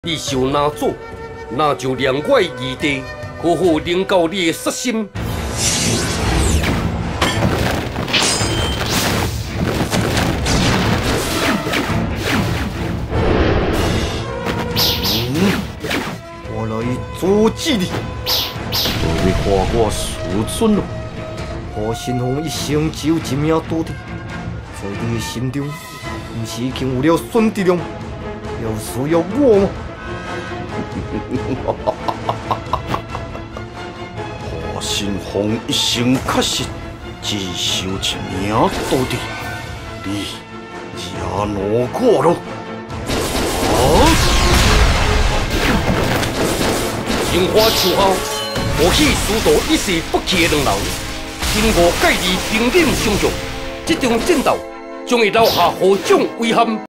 你想哪做，那就量我的义地，好好领教你的杀心。 我来阻止你！ 都要花我师尊了。 何新凤一生只有一命赌的，在你的心中，不是已经有了孙德良，又需要我吗？ 何新凤一生确实只收一名赌的，你惹怒我了。 樱花树后，我去师徒一世不弃的两人，因我介意平忍相向，这场战斗将会留下何种遗憾？